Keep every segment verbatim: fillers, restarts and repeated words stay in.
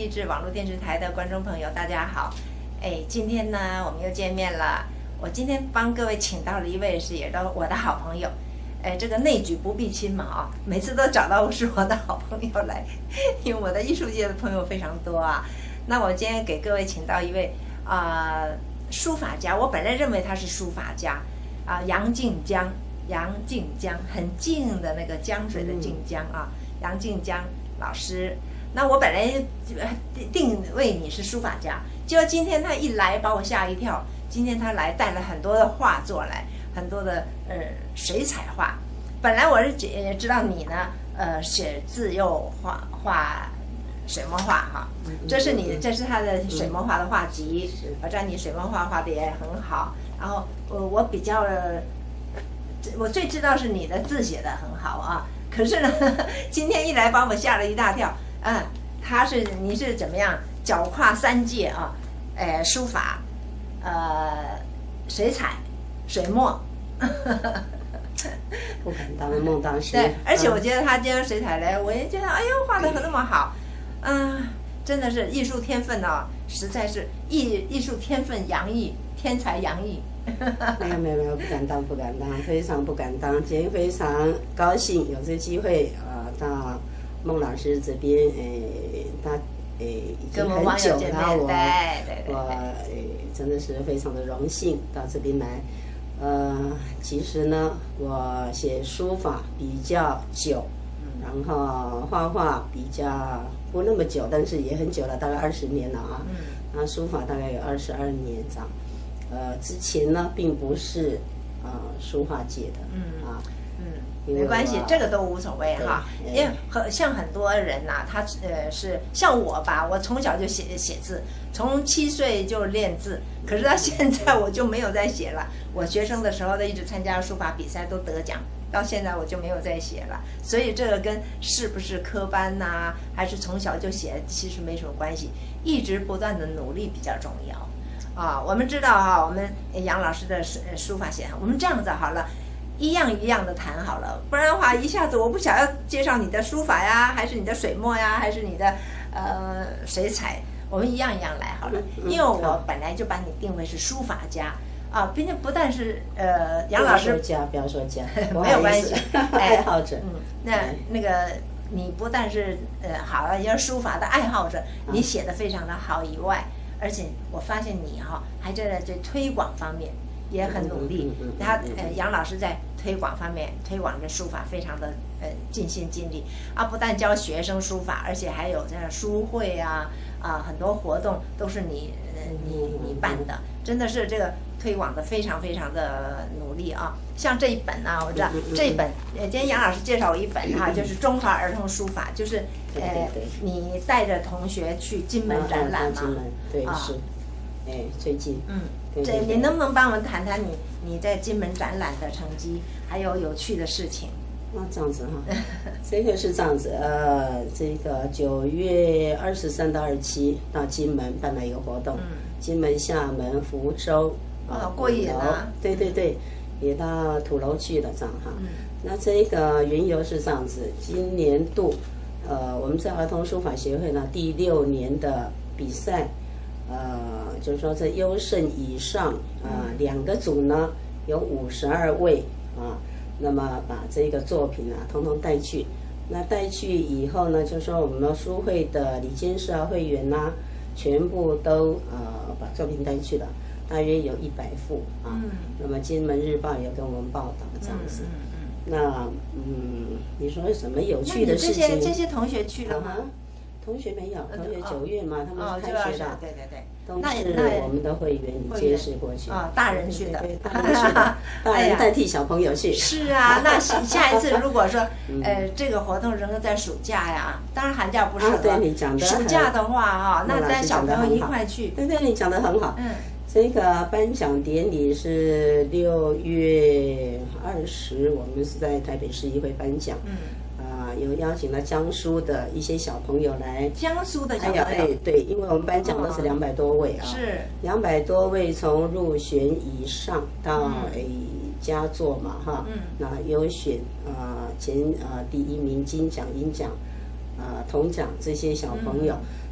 励志网络电视台的观众朋友，大家好。哎，今天呢，我们又见面了。我今天帮各位请到了一位是也都我的好朋友。哎，这个内举不避亲嘛啊，每次都找到是我的好朋友来，因为我的艺术界的朋友非常多啊。那我今天给各位请到一位啊、呃、书法家，我本来认为他是书法家啊、呃，杨靖江，杨靖江，很静的那个江水的靖江啊，杨靖江老师。那我本来定位你是书法家，结果今天他一来把我吓一跳。今天他来带了很多的画作来，很多的呃水彩画。本来我是知道你呢，呃写字又画画水墨画哈，这是你这是他的水墨画的画集，我知道你水墨画画的也很好。然后我我比较，我最知道是你的字写的很好啊。可是呢，今天一来把我吓了一大跳。嗯，他是你是怎么样脚跨三界啊？呃，书法，呃，水彩，水墨。 不敢当，梦当时。 对，而且我觉得他今天水彩来，我也觉得哎呦画的那么好，嗯，真的是艺术天分哦，实在是艺艺术天分洋溢，天才洋溢。 没有没有没有，不敢当不敢当，非常不敢当。今天非常高兴有这个机会啊、呃，到孟老师这边，诶，他诶已经很久了，我我诶真的是非常的荣幸到这边来。呃，其实呢，我写书法比较久，然后画画比较不那么久，但是也很久了，大概二十年了啊。那书法大概有二十二年这样。呃，之前呢，并不是啊、呃、书画界的，嗯啊。 没关系，这个都无所谓哈。因为很像很多人呐、啊，他呃是像我吧，我从小就写写字，从七岁就练字，可是到现在我就没有再写了。我学生的时候呢，一直参加书法比赛都得奖，到现在我就没有再写了。所以这个跟是不是科班呐、啊，还是从小就写，其实没什么关系。一直不断的努力比较重要啊。我们知道哈、啊，我们杨老师的书书法写，我们这样子好了。一样一样的谈好了，不然的话，一下子我不想要介绍你的书法呀，还是你的水墨呀，还是你的呃水彩，我们一样一样来好了。因为我本来就把你定位是书法家啊，并且不但是呃杨老师， 不要说家，不要说家， 没有关系， 爱好者。 嗯，那那个你不但是呃好了，要书法的爱好者，你写的非常的好以外，而且我发现你哈、哦、还在这推广方面。也很努力，他呃杨老师在推广方面推广的书法非常的呃尽心尽力啊，不但教学生书法，而且还有这书会啊啊很多活动都是你呃你你办的，真的是这个推广的非常非常的努力啊。像这一本呢、啊，我知道这一本呃今天杨老师介绍我一本哈、啊，就是中华儿童书法，就是呃你带着同学去金门展览嘛， 对是，哎最近嗯。 这你能不能帮我们谈谈你你在金门展览的成绩，还有有趣的事情？ 那这样子哈，这个是这样子，呃，这个九月二十三到二十七到金门办了一个活动，嗯、金门、厦门、福州啊，过瘾啊！ 对对对，也到土楼去了这样哈。嗯、那这个缘由是这样子，今年度呃，我们在儿童书法协会呢第六年的比赛。呃，就是说这优胜以上啊、呃，两个组呢有五十二位啊，那么把这个作品啊统统带去。那带去以后呢，就是说我们书会的理监事啊、会员呐、啊，全部都呃把作品带去了，大约有一百幅啊。嗯、那么《金门日报》也跟我们报道这样子。嗯嗯嗯、那嗯，你说什么有趣的事情？ 这些这些同学去了吗？ 啊同学没有，同学九月嘛，他们是开学的， 对对对， 都是我们的会员接识过去啊，大人去的， 对，大人去的，大人代替小朋友去。 是啊，那下一次如果说呃这个活动能够在暑假呀，当然寒假不适合， 对你讲的， 暑假的话哈，那带小朋友一块去， 对对，你讲的很好。嗯，这个颁奖典礼是六月二十，我们是在台北市议会颁奖。嗯。啊，有邀请了江苏的一些小朋友来， 江苏的小朋友， 哎，对，因为我们颁奖都是两百多位啊， 是两百多位，从入选以上到诶佳作嘛，哈，嗯，那优选啊前啊第一名金奖、银奖啊铜奖这些小朋友，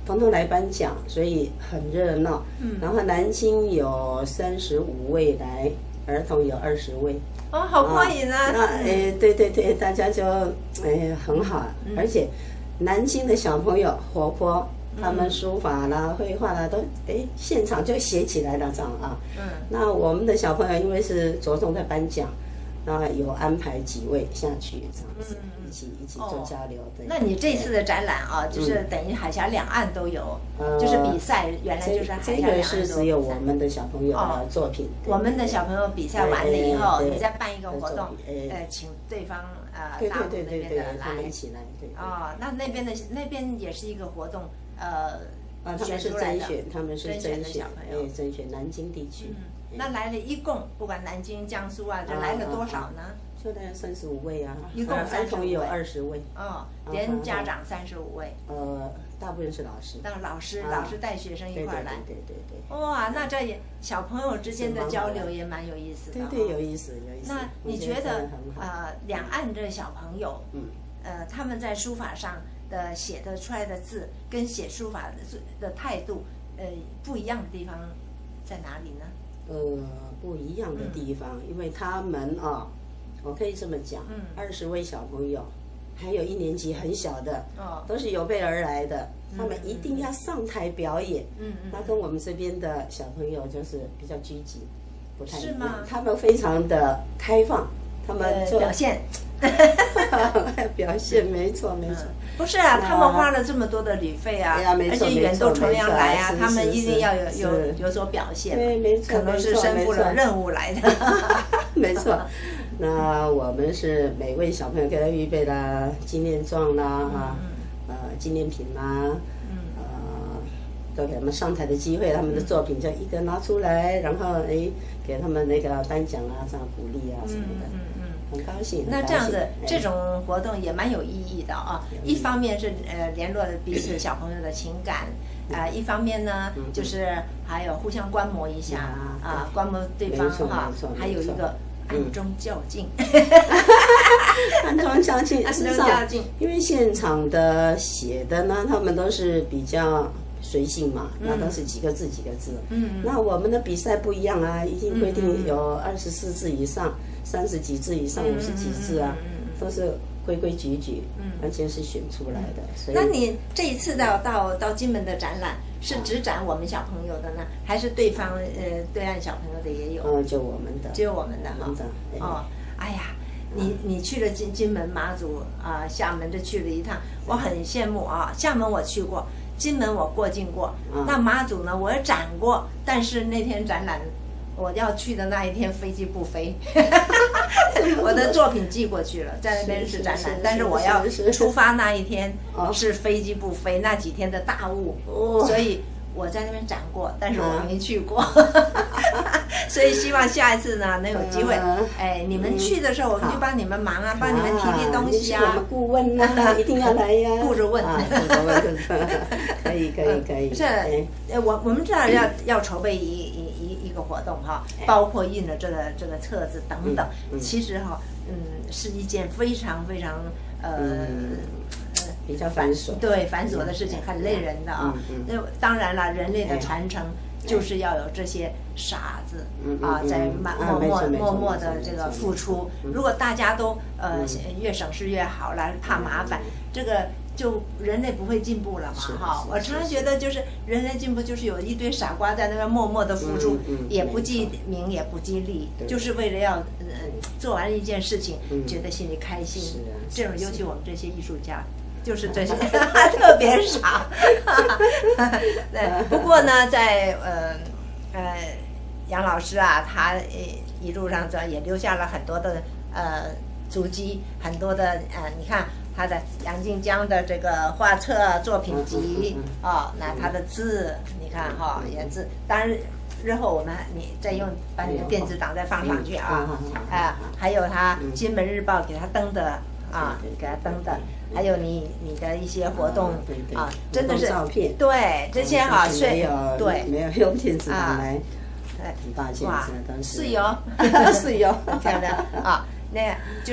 统统来颁奖，所以很热闹。 嗯， 然后南京有三十五位来，儿童有二十位。 哦，好过瘾啊！ 那诶，对对对，大家就诶很好， 嗯、 而且南京的小朋友活泼。他们书法啦、绘画啦，都哎现场就写起来了，这样啊。嗯。那我们的小朋友因为是着重在颁奖，那有安排几位下去这样子，嗯、一起一起做交流。 哦、那你这次的展览啊，就是等于海峡两岸都有，嗯、就是比赛，原来就是海峡两岸都有。 这个是只有我们的小朋友的作品。 哦、我们的小朋友比赛完了以后，你再办一个活动，呃，请对方呃大陆那边的来， 他们一起来。对。 哦，那那边的那边也是一个活动。呃， 啊，他们是甄选，他们是甄选，哎，甄选南京地区。 嗯，那来了一共，不管南京、江苏啊，这来了多少呢？ 就大概三十五位啊， 一共儿童有二十位。 哦，连家长三十五位。 呃，大部分是老师。 那老师，老师带学生一块来。 对对对。 哇，那这也小朋友之间的交流也蛮有意思的。 对对，有意思有意思。 那你觉得呃，两岸的小朋友，嗯，呃，他们在书法上的写的出来的字跟写书法的的态度，呃，不一样的地方在哪里呢？ 呃，不一样的地方，嗯、因为他们啊，我可以这么讲，嗯，二十位小朋友，还有一年级很小的，哦，都是有备而来的，嗯、他们一定要上台表演，嗯嗯，那跟我们这边的小朋友就是比较拘谨，不太一样，是吗？他们非常的开放，他们就、呃、表现。 表现没错没错， 不是啊，他们花了这么多的旅费啊，而且远渡重洋来啊，他们一定要有有有所表现， 对，没错， 可能是身负了任务来的， 没错。那我们是每位小朋友给他预备了纪念状啦，哈，呃，纪念品啦，呃，都给他们上台的机会，他们的作品就一个拿出来，然后哎，给他们那个颁奖啊，这样鼓励啊什么的。很高兴。 那这样子，这种活动也蛮有意义的啊。一方面是呃联络彼此小朋友的情感，啊，一方面呢就是还有互相观摩一下啊，观摩对方哈，还有一个暗中较劲。 暗中较劲，事实上，因为现场的写的呢，他们都是比较随性嘛，那都是几个字几个字。嗯。那我们的比赛不一样啊，已经规定有二十四字以上。三十几字以上，五十几字啊，都是规规矩矩，而且是选出来的。所以， 那你这一次到到到金门的展览，是只展我们小朋友的呢，还是对方呃对岸小朋友的也有？ 哦，就我们的， 只有我们的哈。哦，哎呀，你你去了金金门、马祖啊、厦门，这去了一趟，我很羡慕啊。厦门我去过，金门我过境过，那马祖呢，我也展过，但是那天展览。我要去的那一天飞机不飞，我的作品寄过去了，在那边是展览，但是我要出发那一天是飞机不飞，那几天的大雾，所以我在那边展过，但是我没去过，所以希望下一次呢能有机会，哎，你们去的时候我们就帮你们忙啊，帮你们提提东西啊， 我们顾问啊，一定要来呀， 顾着问， 可以可以可以， 是，呃，我我们知道要要筹备一一。一个活动哈，包括印了这个这个册子等等，其实哈，嗯，是一件非常非常呃比较繁琐， 对繁琐的事情，很累人的啊。那当然了，人类的传承就是要有这些傻子啊，在默默默默的这个付出。如果大家都呃越省事越好了，怕麻烦，这个。就人类不会进步了嘛，哈！我常常觉得就是人类进步就是有一堆傻瓜在那边默默的付出，也不记名也不激励，就是为了要呃做完一件事情，觉得心里开心。这种尤其我们这些艺术家，就是这些特别傻。对，不过呢，在呃呃杨老师啊，他一路上这也留下了很多的呃足迹，很多的呃，你看。他的杨静江的这个画册作品集啊，那他的字你看哈，也字，当然日后我们你再用把你的电子档再放上去啊，啊，还有他《金门日报》给他登的啊，给他登的，还有你你的一些活动啊，真的是照片， 对这些哈是，对， 没有用电子档来，很大件子都是， 是哟， 是哟， 漂亮啊。那就是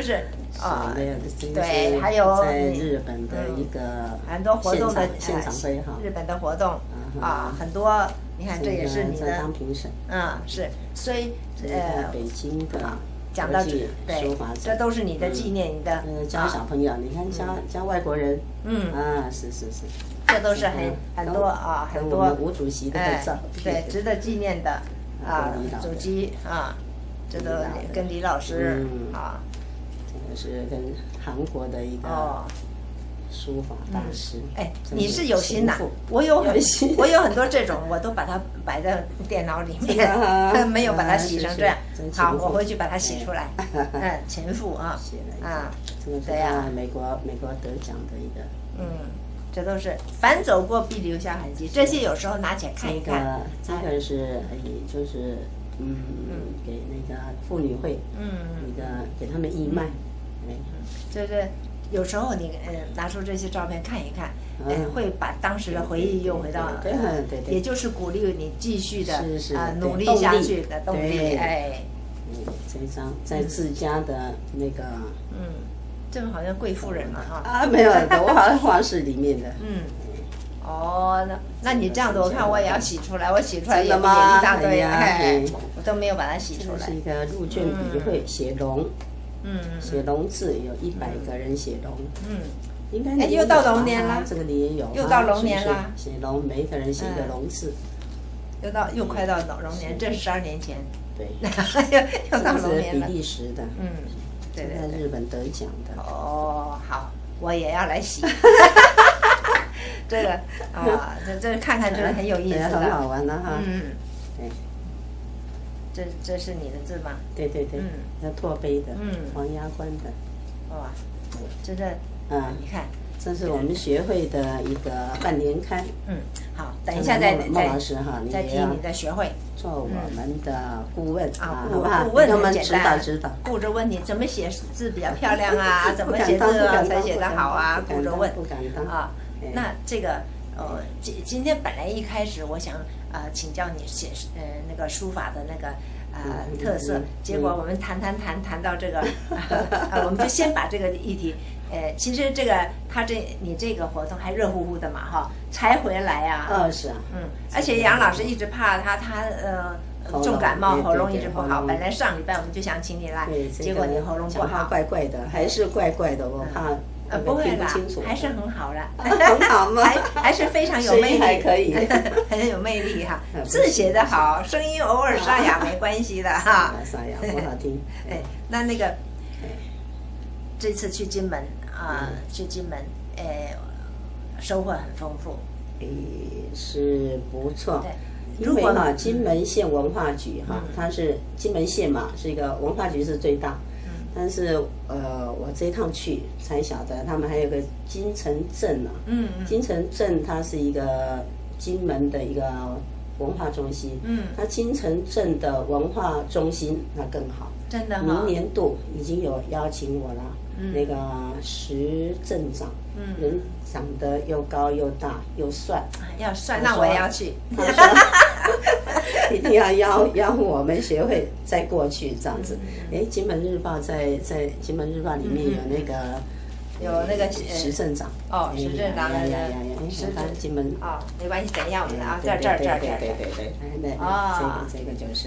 啊， 对， 对，还有在日本的一个很多活动的现场会哈， 日本的活动啊，很多。你看，这也是你的当评审， 嗯，是，所以呃， 北京的讲到这，对，这都是你的纪念，你的呃教小朋友，你看教教外国人， 嗯啊，是是是， 这都是很很多啊，很多吴主席的照片，对，值得纪念的啊，主机啊，这都跟李老师啊， 这个是跟韩国的一个。书法大师， 哎，你是有心呐！我有很，我有很多这种，我都把它摆在电脑里面，没有把它洗成这样。好，我回去把它洗出来。嗯，前夫啊，啊， 对呀，美国美国得奖的一个。 嗯，这都是凡走过必留下痕迹，这些有时候拿起来看一看。 这个这个是，就是嗯，给那个妇女会，嗯，那个给他们义卖，哎， 这是。有时候你呃拿出这些照片看一看，呃会把当时的回忆又回到， 对对对， 也就是鼓励你继续的啊努力下去的动力，哎。 嗯，这张在自家的那个， 嗯，这个好像贵妇人嘛哈。 啊，没有，我好像画室里面的。 嗯。哦，那那你这样子，我看我也要洗出来，我洗出来也也一大堆，哎，我都没有把它洗出来。 这是一个入卷笔会写龙。嗯，写龙字有一百个人写龙，嗯，应该又到龙年了， 这个你也有， 又到龙年了， 写龙，每一个人写一个龙字， 又到又快到龙年，这是十二年前， 对， 又又到龙年了， 比利时的，嗯，对对，在日本得奖的， 哦，好，我也要来洗，这个啊，这这看看，这个很有意思的， 很好玩的哈，嗯，对。 这这是你的字吗？ 对对对，嗯，那拓碑的，嗯，黄牙关的， 哇，真的，啊，你看， 这是我们学会的一个半年刊， 嗯，好，等一下再孟老师哈， 再提你的学会， 做我们的顾问啊， 顾顾问很简单，指导， 顾着问你怎么写字比较漂亮啊，怎么写字才写得好啊，顾着问， 不敢当啊，那这个呃，今今天本来一开始我想。呃，请教你写呃那个书法的那个呃特色，结果我们谈谈谈谈到这个，呃，我们就先把这个议题，呃，其实这个他这你这个活动还热乎乎的嘛哈，才回来呀。 嗯，是啊。 嗯，而且杨老师一直怕他他呃重感冒，喉咙一直不好。本来上礼拜我们就想请你来，结果你喉咙不好， 怪怪的，还是怪怪的，我怕。 呃，不会啦，还是很好的， 很好吗？ 还还是非常有魅力， 还可以， 很有魅力哈。字写得好，声音偶尔沙哑没关系的哈。 沙哑不好听。 哎，那那个，这次去金门啊，去金门，哎，收获很丰富。 哎，是不错。 对， 因为哈，金门县文化局哈，它是金门县嘛，是一个文化局是最大。但是呃，我这一趟去才晓得，他们还有个金城镇啊。嗯嗯。金城镇它是一个金门的一个文化中心。嗯。它金城镇的文化中心那更好。 真的哈。 明年度已经有邀请我了。嗯。那个石镇长。嗯。人长得又高又大又帅。 要帅，那我也要去。 他说一定要邀邀我们学会再过去这样子。哎，金门日报在在金门日报里面有那个有那个石镇长哦，石镇长的石镇金门哦，没关系，等一下我们啊，这儿这儿这儿这儿对对对，对哦，这个这个就是，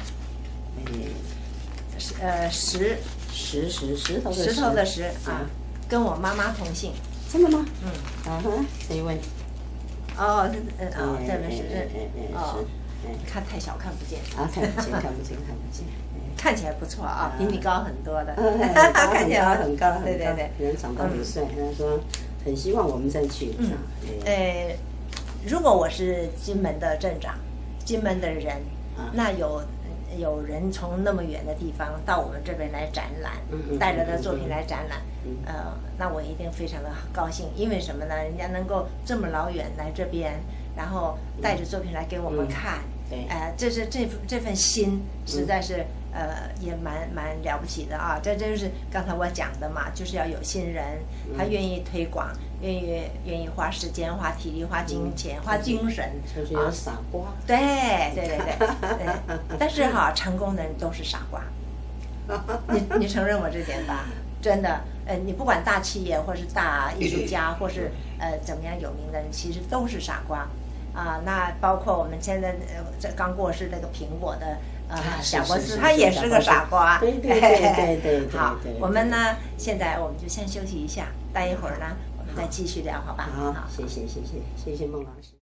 哎，呃石石石石头石头的石啊，跟我妈妈同姓。 真的吗？嗯，啊哈，这一位。 哦，嗯哦，这边是这哦，看太小看不见啊，看不见看不见看不见， 看起来不错啊，比你高很多的， 看起来很高很高， 对对对， 人长得很帅，他说很希望我们再去。嗯， 呃，如果我是金门的镇长，金门的人，那有有人从那么远的地方到我们这边来展览，带着他作品来展览。呃，那我一定非常的高兴，因为什么呢？人家能够这么老远来这边，然后带着作品来给我们看， 对， 呃，这是这这份心实在是呃也蛮蛮了不起的啊！这这就是刚才我讲的嘛，就是要有心人，他愿意推广，愿意愿意花时间、花体力、花金钱、花精神， 就是有傻瓜。 对对对对对，但是哈，成功的人都是傻瓜，你你承认我这点吧？ 真的，呃，你不管大企业或是大艺术家，或是呃怎么样有名的人，其实都是傻瓜。啊，那包括我们现在呃这刚过世这个苹果的呃小波斯，他也是个傻瓜。 对对对对对对。 好，我们呢现在我们就先休息一下，待一会儿呢我们再继续聊，好吧？ 好，谢谢谢谢谢谢孟老师。